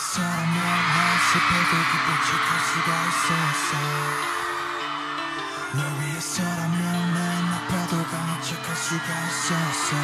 위해서라면 난 슬퍼도 기쁜 척할 수가 있었어. 널 위해서라면 난 아파도 강한 척할 수가 있었어.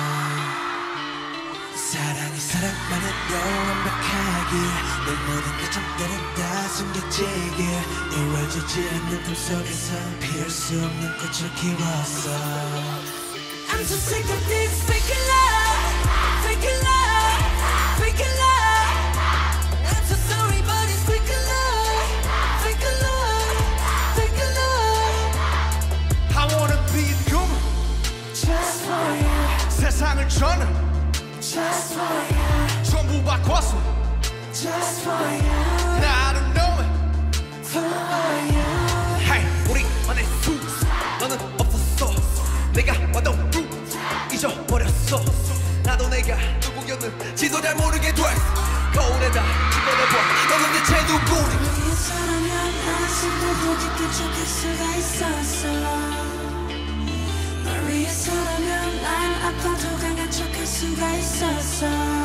사랑이 사랑만으로 완벽하게 내 모든 감정들은 다 숨겨지게 이루어지지 않는 꿈속에서 피울 수 없는 꽃을 키웠어. I'm so sick of this fake love, fake love, fake love. I'm so sorry but it's fake love, fake love, fake love. I wanna be you Just for you, 세상을 저는 just for you, 전부 바꿨어 just for you, I don't know it for you. Hey 우리만의 rules 너는 없었어 내가 와도 rules 잊어버렸어 나도 내가 누구였는지도 잘 모르게 됐어 거울에다 찍어내봐 너는 대체 누구니 널 위해서라면 난 슬퍼도 기쁜 척할 수가 있었어. 널 위해서라면 난 아파도 강한 척할 수가 있었어.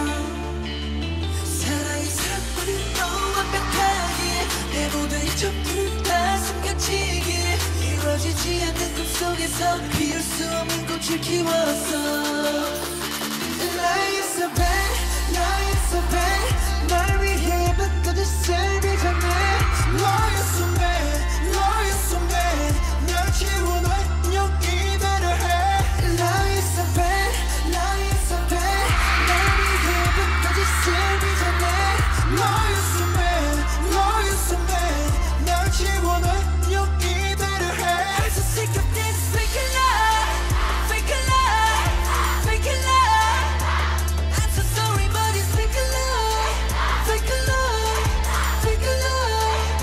사랑이 사랑만으로 완벽하게 내 모든 이점들은 다 숨겨지게 이루어지지 않는 꿈속에서 피울 수 없는 꽃을 키웠어. 나였어 babe, 나였어 babe, 날 위해 뱉어진 삶이 전에 너였어 man, 너였어 man, 날 지워놓은 여기대로 해. 나였어 babe, 나였어 babe, 날 위해 뱉어진 삶이 전에 너였어 man, 너였어 man, 날 지워놓은 여기대로 해. I'm so sick of this fake love, fake love, fake love. I'm so sorry but it's fake love, fake love, fake love.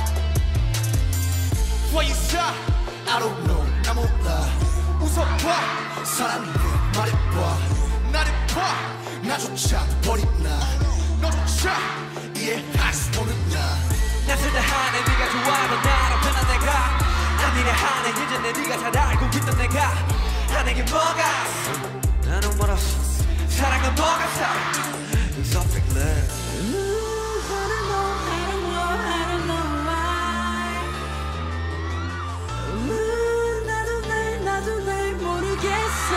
Why you shy? I don't know 나 몰라 웃어봐 사랑해 말해봐 나를 봐 나조차 버린 나 너조차 이해할 수 없는 나 낯설다 하네 네가 좋아하면 나랑 편한 내가 아니래 하네 이제 내 네가 잘 알고 있던 내가 하는 게 뭐가 나는 멀었어 사랑은 뭐가 사랑 It's all fake love I don't know, I don't know, I don't know why. 나도 날 모르겠어.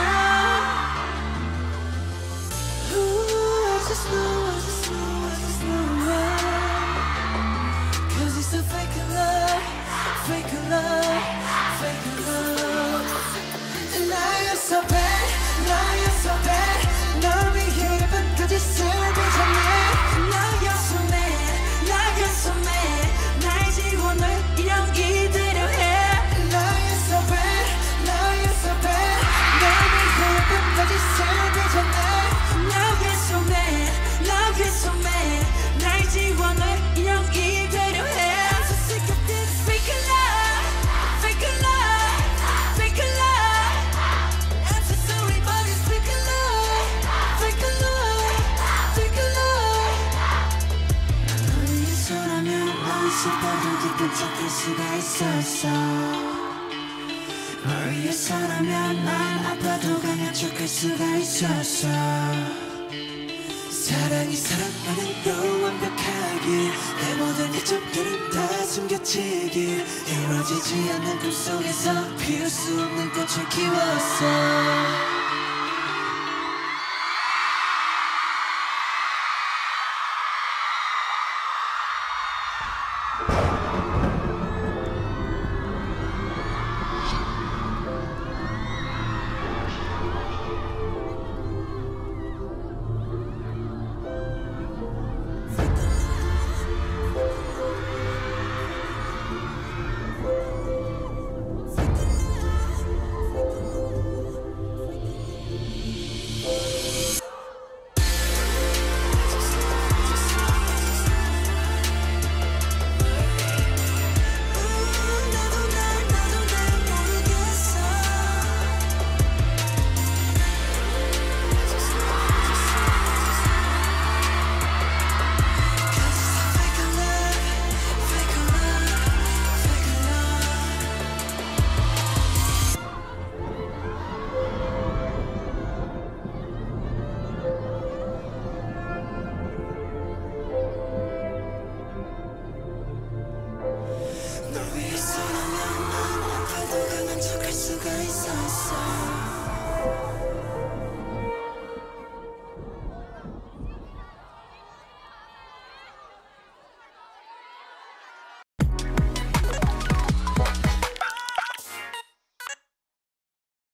I just know why. 'Cause it's a fake love, fake love, fake love. 나였어 bad, 나였어 bad, 널 위해 끝까지 삶을 전해. 나였어 man, 나였어 man, 날 지워놓을 이런 이대로 해. 나였어 bad, 나였어 bad, 널 위해 끝까지 삶을 전해. 나였어 man, 나였어 man, 날 지워놓을 이런 이대로 해. I'm so sick of this fake love, fake love, fake love. I'm so sorry but it's fake love, fake love, fake love. 널 위해서라면 난 슬퍼도 기쁜 척할 수가 있었어. 널 위해서라면 난 아파도 강한 척할 수가 있었어. 사랑이 사랑만으로 완벽하게 내 모든 이점들은 다 숨겨지게 이루어지지 않는 꿈속에서 피울 수 없는 꽃을 키웠어.